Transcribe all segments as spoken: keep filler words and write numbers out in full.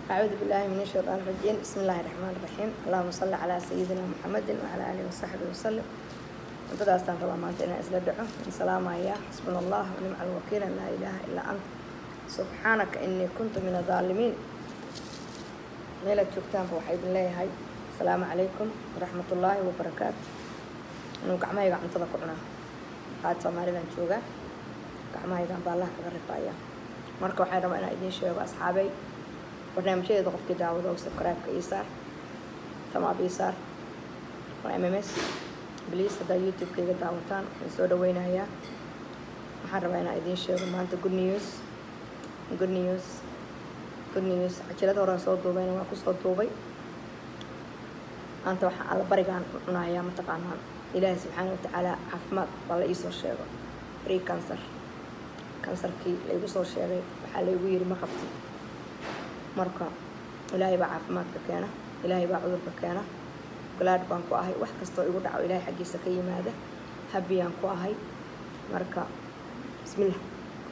أعوذ بالله من الشيطان الرجيم. بسم الله الرحمن الرحيم. اللهم صل على سيدنا محمد وعلى آله وصحبه وسلم. أنت داستان ربما ما أنتنا إسلا دعوه من سلام يا حسبنا الله ونعم الوكيل لا إله إلا أنت سبحانك إني كنت من الظالمين. ليلة شكتان فوحيد الله هاي. السلام عليكم ورحمة الله وبركاته. أنا كعما يقع من تذكرنا قاد سماري لان شوقا كعما يقع بالله كغرفايا مركو حيرا وأنا إدين شوقا أصحابي برنامجيدا qofkii daawado subscribe-ka ii saar thumb ii saar waa M M S please hada YouTube-kayga daawataan waan soo dhaweynayaa waxaan rabaa inaan idiin sheego maanta good news good news good news cajalada hore soo duubayna waan ku soo duubay maanta waxaan alla barigaan cunayaa mataqaanaa Ilaahay subxaanahu wa ta'aala caafimaad baa la ii soo sheego free cancer cancerkii la igu soo sheegay waxaa la igu yiri ma qabtid marka ilaahay baa caafimaadka keena ilaahay baa cudurka keena glad baan ku ahay wax kasto igu dhaco ilaahay xaqiisa ka yimaada habbiyaan ku ahay marka bismillah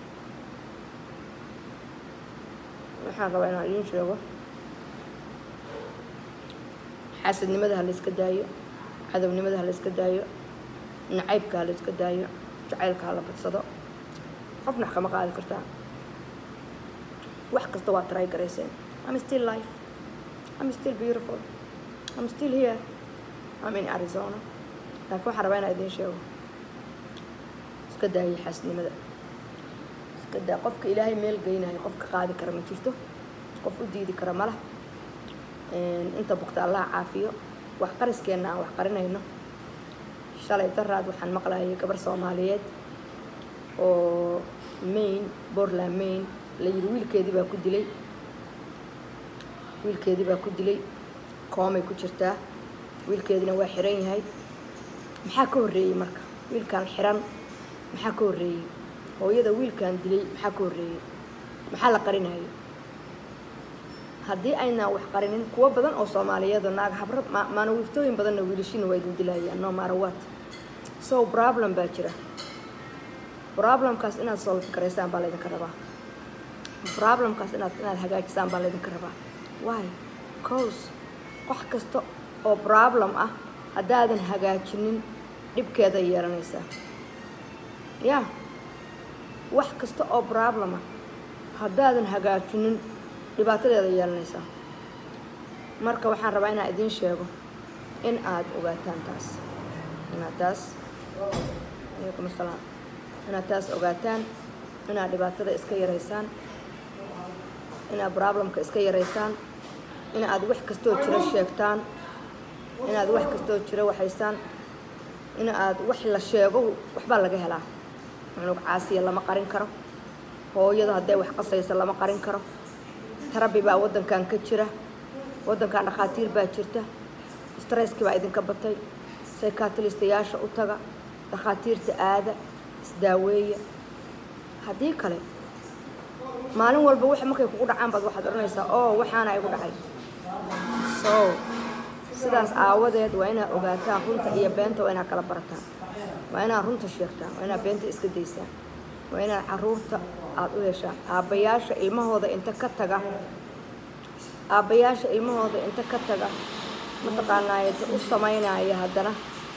waxaan rabaa inaan idiin sheego xaasidnimada ha la iska daayo cadownimada ha la iska daayo nacaybka ha la iska daayo jacaylka ha la badsado qofna wax kama qaadi kartaa wax kasta waa try garayseen I'm still live I'm still beautiful I'm still here I'm in Arizona laakiin waxaan rabaa inaan idiin sheego iska daayay xaasidnimada iska daa qofka ilaahay meel geynayo qofka qaadi kara ma jirto qof u diidi kara ma laha inta bugta Allah caafiyo wax qariskeena aan wax qarinayno shalay daraad waxaan maqlaayay gabar Soomaaliyeed oo Maine Portland Maine la yiri wiilkeedii baa ku dilay wiilkeedii baa ku dilay koomay ku jirtaa wiilkeedina waa xiran yahay maxaa ka horeeyay marka wiilkan xiran maxaa ka horeeyay hooyada wiilkan dilay maxaa ka horeeyay maxaa la qarinayo haddii ayna wax qarinin kuwa badan oo Soomaaliyeed oo naag habar maana wiiftooyin badan oo wiilashina way dilayaan no matter what so problem baa jira problemkaas inaad solve kareysaan baa leedahay rabaa problemkaas inaad inaad hagaajisaan baa leedin karaba why cause wax kasta oo problem ah hadaadan hagaajinin dibkeeda yeelanaysa ya wax kasta oo problem ah hadaadan hagaajinin dhibaatadeeda yeelanaysa marka waxaan rabaa inaan idiin sheego in aad ogaataan taas inaad taas alaykum asalaam inaad taas ogaataan inaad dhibaatada iska yareysaan inaad problemka iska yareysaan inaad wax kasto jira sheegtaan inaad wax kasto jira waxaysaan inaad wax la sheego waxba laga helaa cunug caasiya lama qarin karo hooyada haday wax qasayso lama qarin karo tarabi baa wadankan ka jira wadankan dhaqaatiir baa jirta stresski baa idinka batay psychiatrist-yaasha u taga dhaqaatiirta aada isdaaweeya hadii kale maalin walba wax markay kugu dhacaan baad waxaad oranaysaa oo waxaana igu dhacay so sidaas aawadeed waa inaad ogaataan runta iyo beenta waa inaad kala barataan waa inaad runta sheegtaan waa inaad beenta iska daysaan waa inaad caruurta aad u heshaan aabbayaasha ilmahooda inta ka taga aabbayaasha ilmahooda inta ka taga mataqaanaa u samaynaya haddana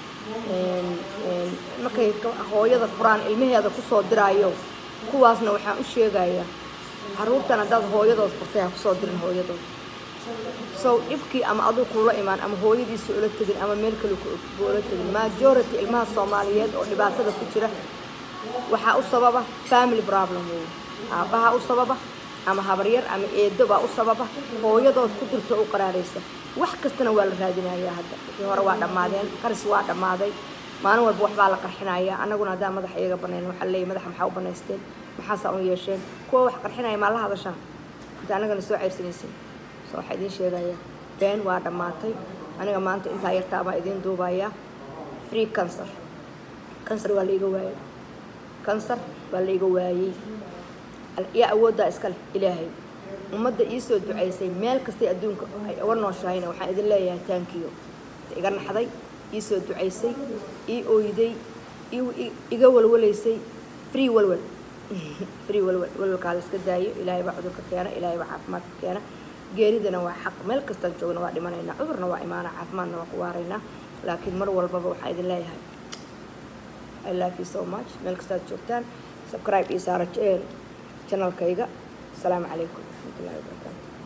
markay hooyada furaan ilmaheeda kusoo diraayo kuwaasna waxaan u sheegayaa caruurtan hadaad hooyadood furtay ha kusoo dirin hooyadood so dhibkii ama aduu kula imaan ama hooyadiisa ula tegin ama meel kale kula tegin majority ilmaha Soomaaliyeed oo dhibaatada ku jira waxaa u sababa family problem weey aabaha u sababa ama habaryar ama eedo baa u sababa hooyadood ku dirto u qaraaraysa wax kastana waa la raadinayaa hadda wixii hore waa dhamaadeen qaris waa dhamaaday maalin walba wax baa la qarxinayaa anaguna hadaa madax iyaga baneen waxa leeyahay madax maxaa u banaysteen maxaa soo yeesheen kuwa wax qarxinaya ma la hadashaan inta anagana soo ceyrsanaysan soo waxa idin sheegaya been waa dhamaatay aniga maanta inta yartaa baa idin duubaya free cancer cancer waa liiga waayay cancer waa liiga waayay ya awooda iska leh ilaahay ummadda ii soo duceysay meel kasta adduunka ay uga nooshayna waxaan idin leeyahay thank you iga naxday ii soo duceysay ii ooyday iga walwalaysay free walwal free walwal walwalka iska daayo ilaahay baa cudurka keena ilaahay baa caafimaadka keena geeridana waa xaq meel kastaan joogna waa dhimanaynaa cudurna waa imaana caafimaadna waa ku waaraynaa laakiin mar walbaba waxaa idin leeyahay I love you so much meel kastaad joogtaan subscribe iyo saara channelkayga السلام عليكم ورحمة الله وبركاته